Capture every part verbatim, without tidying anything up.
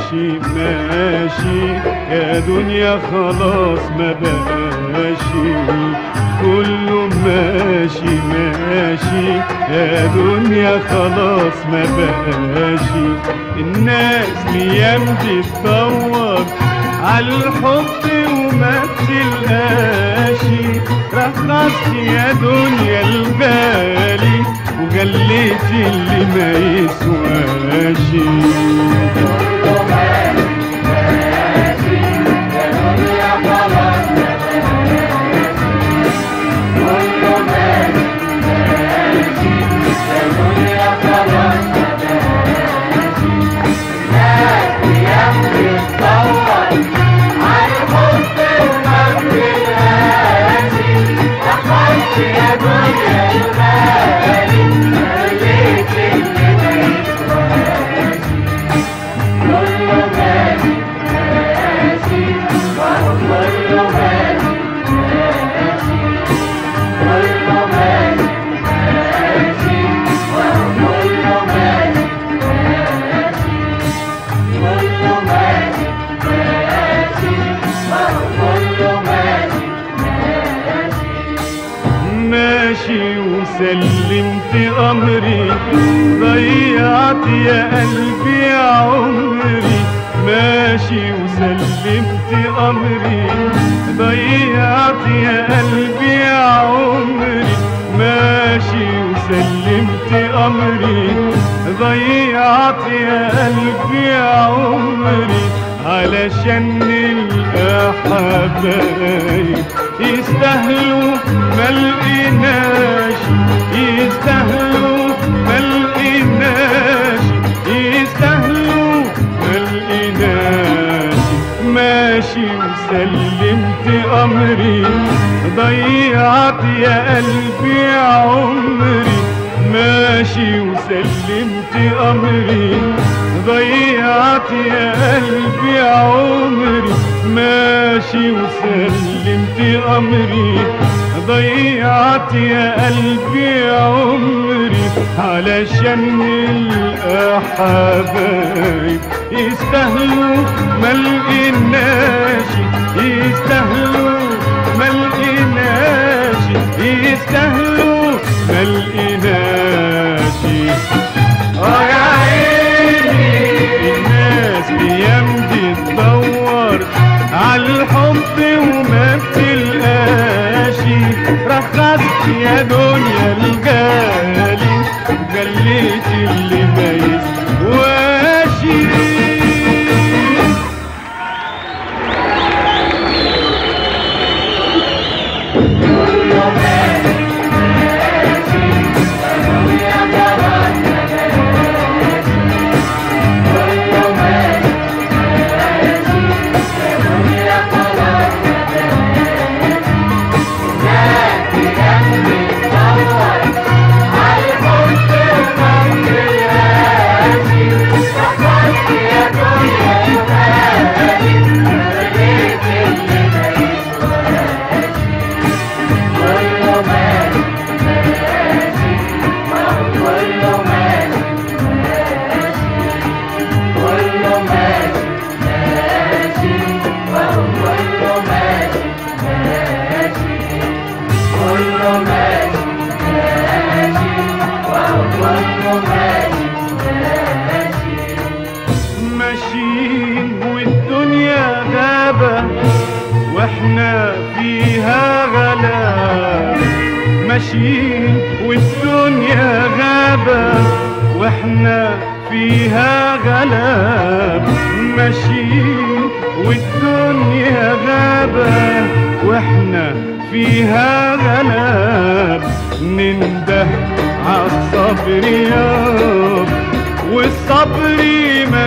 ماشي ماشي يا دنيا خلاص ما بقاشي، كله ماشي ماشي يا دنيا خلاص ما بقاشي. الناس الايام دي تدور عالحب وما تلقاشي، رخصت يا دنيا الغالي وجليت اللي ما يسواشي. كله ماشي ماشي يا دنيا خلاص ما بقاشي، كله ماشي ماشي يا دنيا خلاص ما بقاشي. الناس الايام دي تدور عالحب وما بتلقاشي، رخصت يا دنيا الغالي خليت اللي ما يسواشي. كله ماشي ماشي وهو كله ماشي ماشي، كله ماشي ماشي وهو كله ماشي ماشي، كله ماشي ماشي وهو كله ماشي ماشي. ماشي وسلمت أمري، ضيعت يا قلبي عمري. ماشي وسلمت أمري، ضيعت يا قلبي عمري. ماشي وسلمت أمري، ضيعت يا قلبي عمري. علشان نلقى حبايب يستاهلوا ملقناش، يستاهلوا ملقناش، يستاهلوا ملقناش. ماشي وسلمت أمري، ضيعت يا قلبي عمري. ماشي وسلمت أمري، ضيعت يا قلبي عمري. ماشي وسلمت أمري، ضيعت يا قلبي عمري. علشان نلقى حبايب يستاهلوا ملقناش، يستاهلوا ملقناش، يستاهلوا ملقناش. اه يا عيني الناس الايام دي تدور عالحب وما بتلقاشي، رخصت يا دنيا الغالي وجليت اللي ما يسواشي. ماشيين والدنيا غابة واحنا فيها غلاب، ماشيين والدنيا غابة واحنا فيها غلاب. ماشيين والدنيا غابة واحنا فيها غلاب. ننده عالصبر ياب والصبر ما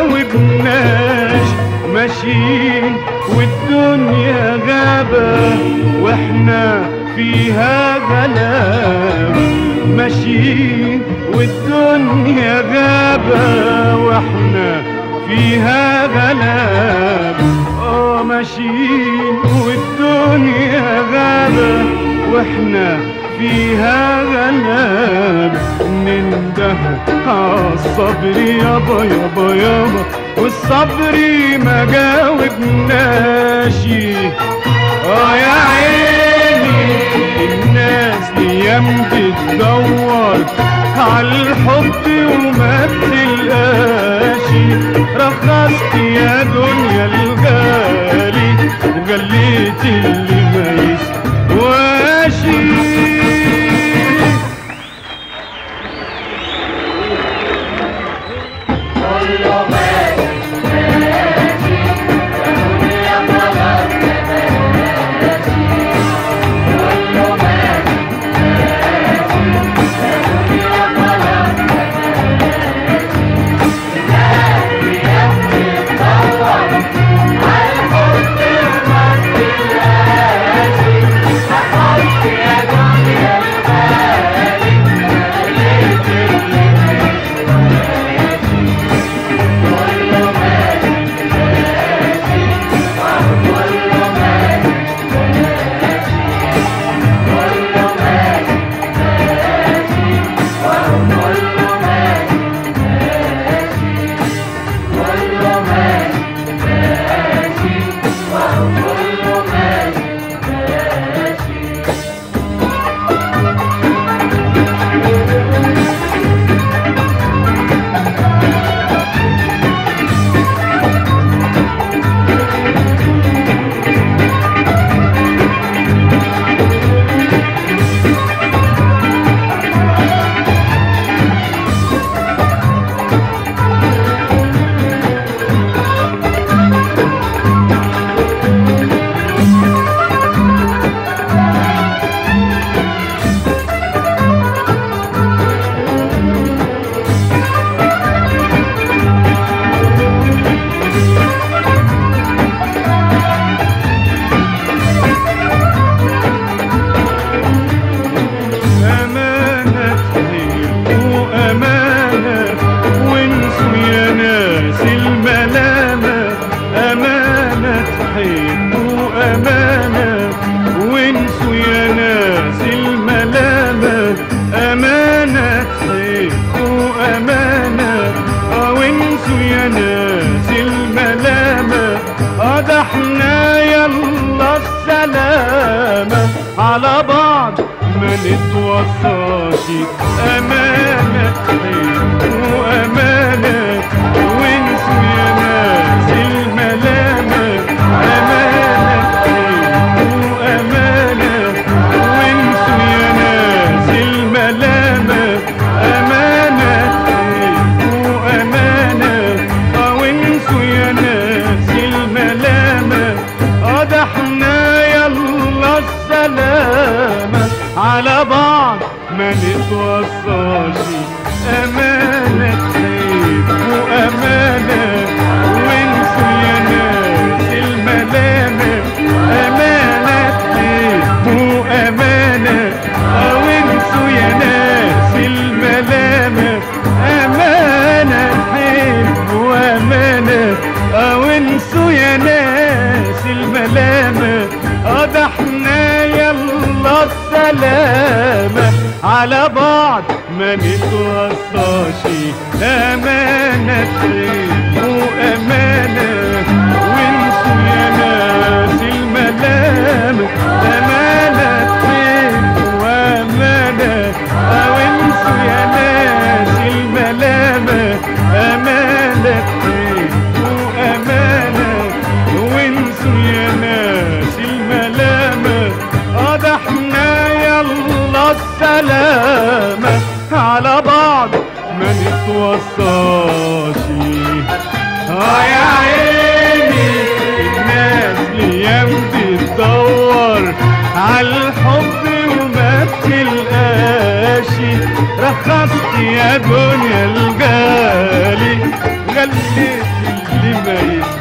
جاوبناش. ماشيين والدنيا غابة واحنا فيها غلاب. ماشيين والدنيا غابة واحنا فيها غلاب. اه ماشيين والدنيا غابة واحنا فيها غلاب. ننده عالصبر يابا يابا يابا والصبر ما جاوبناشي. اه يا عيني الناس ايام بتدور عالحب وما بتلقاشي. رخصت يا دنيا الغالي وجليت اللي ما يسواشي. على بعض ما نتوصاش. أمانة وأمانة وانسوا يا ناس الملامة. أمانة وأمانة وانسوا يا ناس الملامة. أمانة وأمانة وانسوا يا ناس الملامة. اه ده احنا يلا السلامة على بعض ما نتوصاش. أمانة وأمانة وانسوا يا ناس الملامة. أمانة وأمانة وانسوا يا ناس الملامة. أمانة وأمانة وانسوا يا ناس الملامة. اه ده احنا يلا السلامة على بعض ما نتوصاش. أمانة وأمانة وانسوا يا ناس الملامة. أمانة وأمانة وانسوا يا ناس الملامة. أمانة وأمانة وانسوا يا ناس الملامة. اه ده احنا يلا السلامة على بعض ما نتوصاش. اه يا عيني الناس الايام بتدور عالحب وما بتلقاشي. رخصت يا دنيا الغالي غليت اللي ما يسوى.